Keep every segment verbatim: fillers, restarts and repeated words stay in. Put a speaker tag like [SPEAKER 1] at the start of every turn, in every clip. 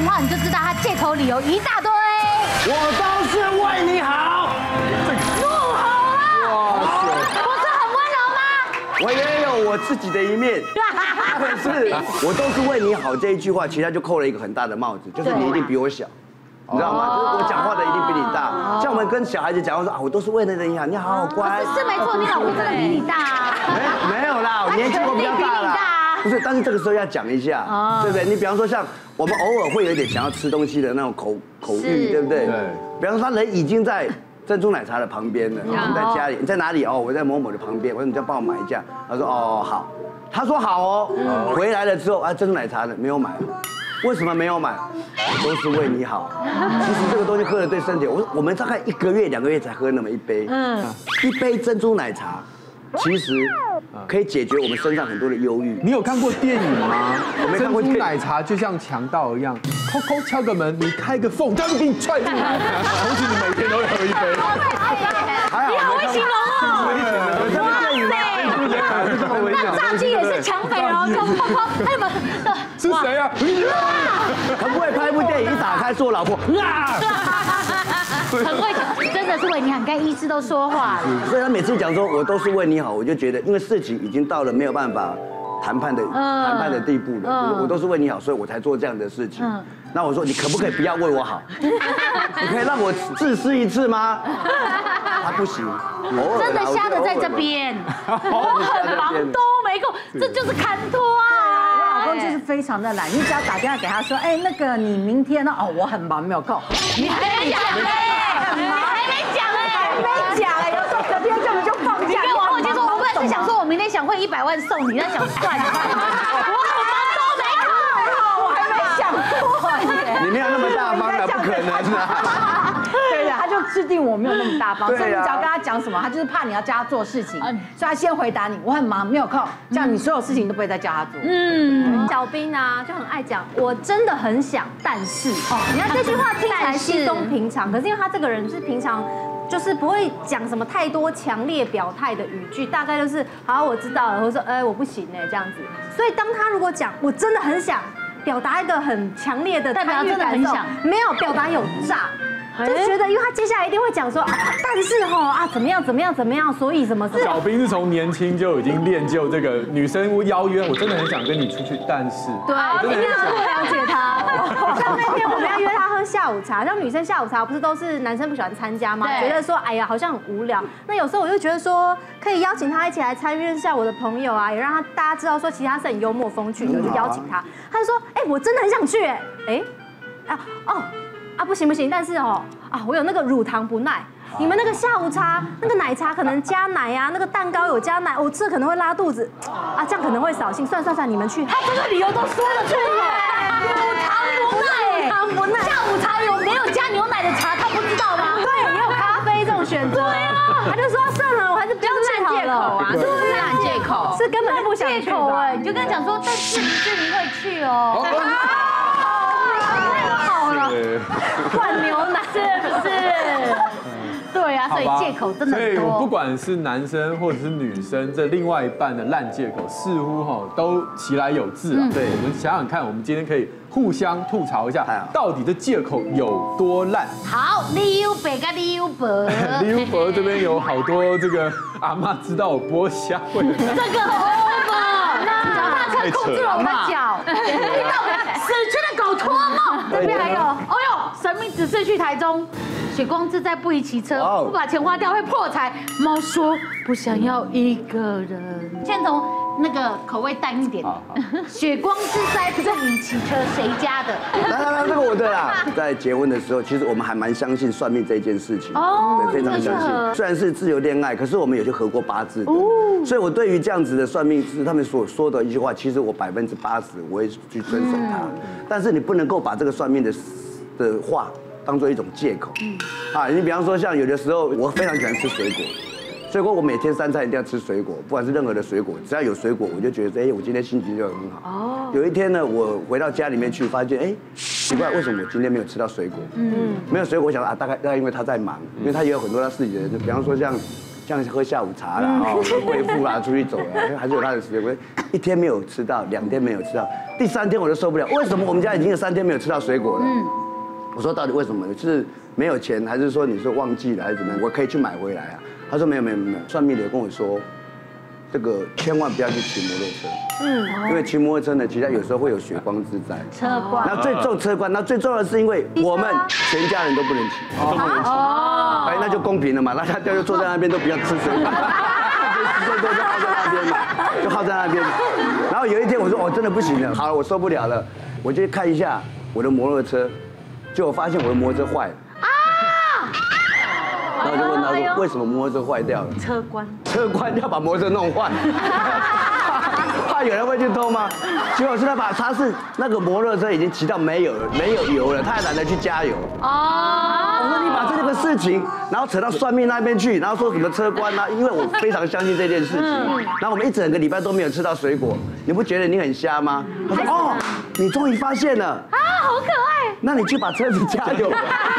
[SPEAKER 1] 话，你就知道他借口理由一大堆。
[SPEAKER 2] 我都是为你好。
[SPEAKER 1] 怒吼了！不是很温柔吗？
[SPEAKER 2] 我也有我自己的一面。可是我都是为你好这一句话，其实他就扣了一个很大的帽子，就是你一定比我小。 你知道吗？就是我讲话的一定比你大。像我们跟小孩子讲话说啊，我都是为了你好，你好好乖。
[SPEAKER 1] 是没错，你老公真的比你大啊。
[SPEAKER 2] 没没有啦，我年纪我比较大啦。不是，但是这个时候要讲一下，对不对？你比方说像我们偶尔会有一点想要吃东西的那种口口欲，对不对？对。比方说他人已经在珍珠奶茶的旁边了，我们在家里，你在哪里？哦，我在某某的旁边。我说你再帮我买一下。他说哦好。他说好哦。回来了之后啊，珍珠奶茶呢没有买。 为什么没有买？都是为你好。其实这个东西喝了对身体，我我们大概一个月、两个月才喝那么一杯。嗯，一杯珍珠奶茶，其实可以解决我们身上很多的忧郁。
[SPEAKER 3] 你有看过电影吗？
[SPEAKER 2] 我没看过。
[SPEAKER 3] 珍珠奶茶就像强盗一样，抠抠敲个门，你开个缝，他就给你踹进来，从此你每天都会喝一杯。
[SPEAKER 1] 你好会形容哦！
[SPEAKER 2] 有这部电影吗？
[SPEAKER 1] 那炸鸡也是抢匪哦，就砰砰，哎你们
[SPEAKER 3] 是谁啊？
[SPEAKER 2] 很会拍一部电影，一打开是我老婆，啊！
[SPEAKER 1] 很会讲，真的是为你好，跟医师都说话了。
[SPEAKER 2] 所以他每次讲说我都是为你好，我就觉得，因为事情已经到了没有办法谈判的谈判的地步了，我都是为你好，所以我才做这样的事情。那我说你可不可以不要为我好？你可以让我自私一次吗？他不行，
[SPEAKER 1] 真的瞎的在这边，我很忙都没空，这就是砍拖啊。
[SPEAKER 4] 我老公就是非常的懒，你只要打电话给他说，哎，那个你明天呢？哦，我很忙，没有空。
[SPEAKER 1] 你还没讲嘞，你还没讲嘞，
[SPEAKER 4] 还没讲哎，有时候隔天根本就放假。
[SPEAKER 1] 你跟我后接说，我本来是想说我明天想汇一百万送你，但想算了，我很忙都没空，
[SPEAKER 4] 我还没想过。
[SPEAKER 2] 你没有那么大方的，不可能啊。
[SPEAKER 4] 对的，他就制定我没有那么大方，所以你只要跟他讲什么，他就是怕你要叫他做事情，所以他先回答你，我很忙，没有空，这样你所有事情都不会再叫他做。
[SPEAKER 5] 嗯，小兵啊就很爱讲，我真的很想，但是哦，你看这句话听起来稀松平常，可是因为他这个人是平常。 就是不会讲什么太多强烈表态的语句，大概就是好，我知道了，或者说哎我不行哎这样子。所以当他如果讲我真的很想表达一个很强烈的，
[SPEAKER 1] 代表真的很想，
[SPEAKER 5] 没有表达有诈。 就觉得，因为他接下来一定会讲说，啊、但是哈啊怎么样怎么样怎么样，所以怎么？
[SPEAKER 3] 小兵是从年轻就已经练就这个女生邀约，我真的很想跟你出去，但是
[SPEAKER 5] 对，一定要多了解他。像那天我们要约他喝下午茶，像女生下午茶不是都是男生不喜欢参加吗？觉得说哎呀好像很无聊。那有时候我就觉得说，可以邀请他一起来参与，认识下我的朋友啊，也让他大家知道说，其实他是很幽默风趣的，就邀请他。他就说，哎，我真的很想去，哎，哎，啊哦。 啊不行不行，但是哦啊，我有那个乳糖不耐。你们那个下午茶，那个奶茶可能加奶呀、啊，那个蛋糕有加奶，我吃了可能会拉肚子，啊，这样可能会扫兴。算算算，你们去。
[SPEAKER 1] 他这个理由都说了出来，乳糖不耐，
[SPEAKER 5] 乳糖不耐。
[SPEAKER 1] 下午茶有没有加牛奶的茶，他不知道吗？
[SPEAKER 5] 对，也有咖啡这种选择。对啊，他就说算了，我还是不要去好了。
[SPEAKER 1] 啊，这不是烂借口，
[SPEAKER 5] 是根本就不想去
[SPEAKER 1] 哎，你就跟他讲说，但是是你会去哦。
[SPEAKER 5] 灌牛奶是不是？
[SPEAKER 1] 对啊，所以借口真的
[SPEAKER 3] 所以
[SPEAKER 1] 多。
[SPEAKER 3] 不管是男生或者是女生，这另外一半的烂借口似乎哈都其来有自啊。对，我们想想看，我们今天可以互相吐槽一下，到底这借口有多烂。
[SPEAKER 1] 好，李优北跟李优伯，
[SPEAKER 3] 李优伯这边有好多这个阿嬷知道我剥虾会。
[SPEAKER 1] 这个 over， 脚踏车控制了我的脚，听到没？死去的狗托梦。这边还有，哦呦，神秘指示去台中。 血光之灾不宜骑车，不把钱花掉会破财。猫说不想要一个人。先从那个口味淡一点。血光之灾不宜骑车，谁家的？
[SPEAKER 2] 来来来，这个我对啦。在结婚的时候，其实我们还蛮相信算命这件事情。哦，对，非常相信。虽然是自由恋爱，可是我们有去合过八字的。哦。所以我对于这样子的算命师他们所说的一句话，其实我百分之八十我会去遵守它。但是你不能够把这个算命的的话。 当做一种借口，啊，你比方说像有的时候我非常喜欢吃水果，所以我每天三餐一定要吃水果，不管是任何的水果，只要有水果我就觉得哎，我今天心情就很好。哦。有一天呢，我回到家里面去，发现哎，奇怪，为什么我今天没有吃到水果？嗯。没有水果，我想啊，大概大概因为他在忙，因为他也有很多他自己的，就比方说像像喝下午茶啦，哦，贵妇啦，出去走啊，还是有他的时间。我一天没有吃到，两天没有吃到，第三天我就受不了。为什么我们家已经有三天没有吃到水果了？嗯，我说到底为什么？是没有钱，还是说你说忘记了，还是怎么样？我可以去买回来啊。他说没有没有没有，算命的跟我说，这个千万不要去骑摩托车。嗯，因为骑摩托车呢，其实有时候会有血光之灾。
[SPEAKER 1] 车关。
[SPEAKER 2] 那最重车关，那最重要的是因为我们全家人都不能骑，都不能骑。哦。哎，那就公平了嘛，那他就坐在那边都不要吃水果。都就耗在那边嘛，就耗在那边。然后有一天我说，哦，真的不行了，好了，我受不了了，我就看一下我的摩托车，结果发现我的摩托车坏了。啊！然后我就问他说，为什么摩托车坏掉了？
[SPEAKER 1] 车关。
[SPEAKER 2] 车关要把摩托车弄坏。怕有人会去偷吗？结果是他把他是那个摩托车已经骑到没有了，没有油了，他还懒得去加油。哦。我说你把这个事情，然后扯到算命那边去，然后说什么车关啊？因为我非常相信这件事情。然后我们一整个礼拜都没有吃到水果，你不觉得你很瞎吗？他说哦，你终于发现了。啊，
[SPEAKER 1] 好可爱。
[SPEAKER 2] 那你去把车子加油。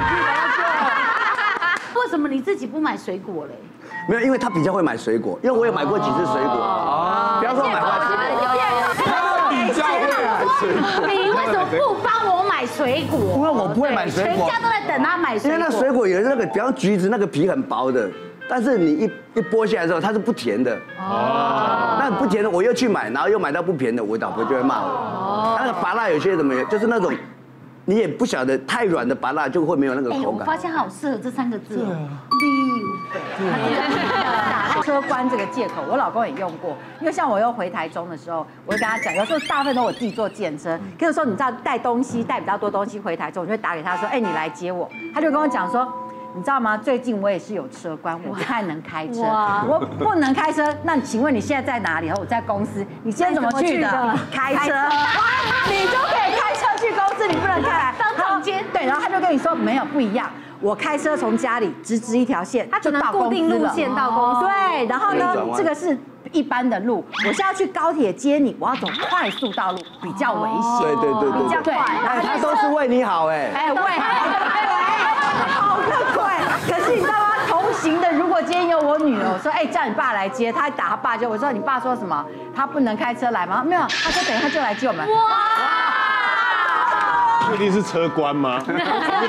[SPEAKER 1] 为什么你自己不买水果嘞？
[SPEAKER 2] 没有，因为他比较会买水果，因为我有买过几次水果。哦。比方说买回来水果。
[SPEAKER 3] 他比较会买水果。
[SPEAKER 1] 你为什么不帮我买水果？
[SPEAKER 2] 因为我不会买水果。
[SPEAKER 1] 全家都在等他买水果。
[SPEAKER 2] 因为那水果有那个，比方橘子那个皮很薄的，但是你一一剥下来之后，它是不甜的。哦。那不甜的我又去买，然后又买到不甜的，我老婆就会骂我。哦。那个芭乐有些怎么样，就是那种。你也不晓得太软的芭乐就会没有那个口感。
[SPEAKER 1] 我发现它好适合这三个字。对
[SPEAKER 4] 啊。车关这个借口，我老公也用过。因为像我又回台中的时候，我就跟他讲，有时候大部分都我自己坐计程车，可是说你知道带东西带比较多东西回台中，我就会打给他说，哎，你来接我。他就跟我讲说。你知道吗？最近我也是有车关，我不太能开车。我不能开车，那请问你现在在哪里？我在公司。你今天怎么去的？开车。你就可以开车去公司，你不能开来
[SPEAKER 1] 当场接。
[SPEAKER 4] 对，然后他就跟你说没有不一样，我开车从家里直直一条线，
[SPEAKER 5] 他只能固定路线到公司。
[SPEAKER 4] 对，然后呢，这个是一般的路，我是要去高铁接你，我要走快速道路，比较危险。
[SPEAKER 2] 对对对对，
[SPEAKER 4] 比较快。
[SPEAKER 2] 哎，他都是为你好哎。
[SPEAKER 4] 哎，为好可贵。可是你知道吗？同行的，如果今天有我女儿，我说哎叫你爸来接，他打他爸就我说你爸说什么？他不能开车来吗？没有，他说等一下就来接我们。哇！
[SPEAKER 6] 确定是车关吗？不是。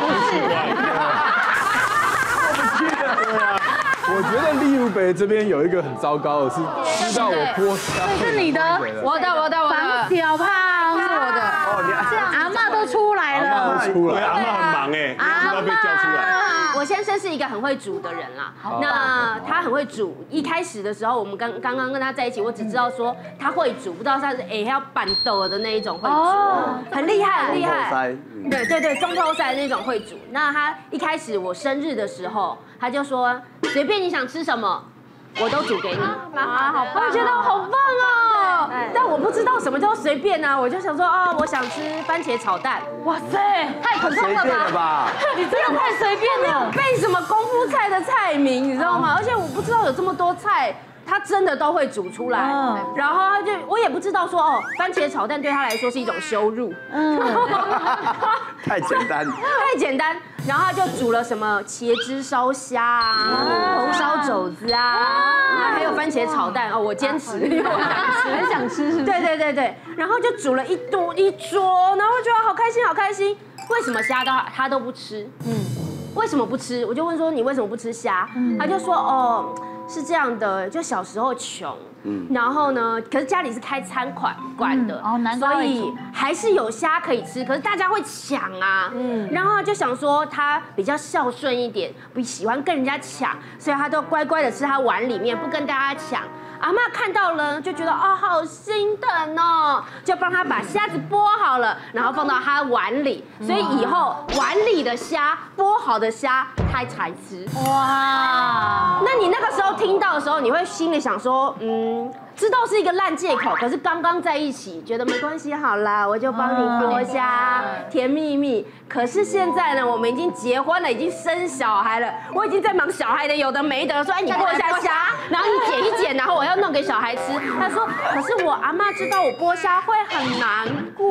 [SPEAKER 3] 我觉得立如北这边有一个很糟糕的是，知道我剥虾。
[SPEAKER 1] 这是你的，
[SPEAKER 7] 我的，我的，我的。
[SPEAKER 1] 防小胖是我的。哦，你这样，阿嬷都出来了。
[SPEAKER 3] 阿嬷都出来。
[SPEAKER 6] 对，阿嬷很忙哎，阿嬷被叫出来。
[SPEAKER 7] 我先生是一个很会煮的人啦，那他很会煮。一开始的时候，我们刚刚刚跟他在一起，我只知道说他会煮，不知道他是哎要板豆的那一种会煮，很厉害，很厉害。对对对，中透赛那种会煮。那他一开始我生日的时候，他就说随便你想吃什么，我都煮给你。啊，好棒！我觉得好棒哦。但我不知道什么叫随便呢，我就想说哦，我想吃番茄炒蛋。哇塞，太普通了吧？你真的太随便了，背什么功夫菜的菜名，你知道吗？而且我不知道有这么多菜。他真的都会煮出来，然后他就我也不知道说哦，番茄炒蛋对他来说是一种羞辱，嗯，
[SPEAKER 2] 太简单，
[SPEAKER 7] 太简单。然后他就煮了什么茄汁烧虾啊，红烧肘子啊，还有番茄炒蛋哦，我坚持，因为我想吃，
[SPEAKER 5] 很想吃，是？
[SPEAKER 7] 对对对对，然后就煮了一多一桌，然后我觉得好开心好开心。为什么虾都他都不吃？嗯，为什么不吃？我就问说你为什么不吃虾？他就说哦。是这样的，就小时候穷，嗯，然后呢，可是家里是开餐馆馆的，哦，难怪，所以还是有虾可以吃，可是大家会抢啊，嗯，然后就想说他比较孝顺一点，不喜欢跟人家抢，所以他都乖乖的吃他碗里面，不跟大家抢。阿嬷看到了就觉得哦好心疼哦，就帮他把虾子剥好了，然后放到他碗里，所以以后碗里的虾剥好的虾他才吃。哇！那你那个时候听到的时候，你会心里想说，嗯，知道是一个烂借口，可是刚刚在一起，觉得没关系，好啦，我就帮你剥虾，甜蜜蜜。可是现在呢，我们已经结婚了，已经生小孩了，我已经在忙小孩的有的没的，说哎你剥一下虾，然后你剪一剪，然后我要弄给小孩吃。他说，可是我阿嬷知道我剥虾会很难过。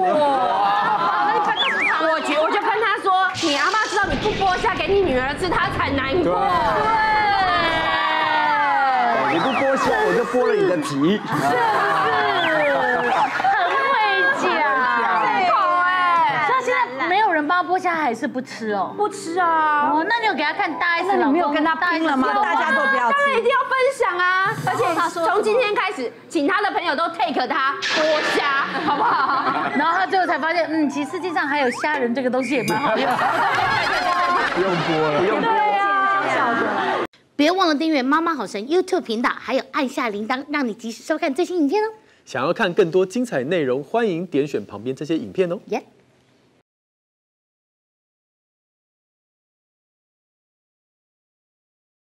[SPEAKER 7] 我觉我就跟他说，你阿嬷知道你不剥虾给你女儿吃，她才难过。对。
[SPEAKER 2] 剥了你的皮。是
[SPEAKER 1] 不是？很会讲，
[SPEAKER 7] 对口哎。
[SPEAKER 1] 所以现在没有人帮他剥虾，还是不吃哦？
[SPEAKER 7] 不吃啊。
[SPEAKER 1] 哦，那你有给他看大 S 老公？
[SPEAKER 4] 那你没有跟他拼了吗？大家都不要吃。
[SPEAKER 7] 当然一定要分享啊！而且从今天开始，请他的朋友都 take 他剥虾，好不好？
[SPEAKER 1] 然后他最后才发现，嗯，其实世界上还有虾仁这个东西也蛮好用。
[SPEAKER 3] 不用剥了，不用剥。
[SPEAKER 1] 对啊，
[SPEAKER 5] 小小的。
[SPEAKER 8] 别忘了订阅妈妈好神 YouTube 频道，还有按下铃铛，让你及时收看最新影片哦。
[SPEAKER 3] 想要看更多精彩内容，欢迎点选旁边这些影片哦。
[SPEAKER 8] 耶、yeah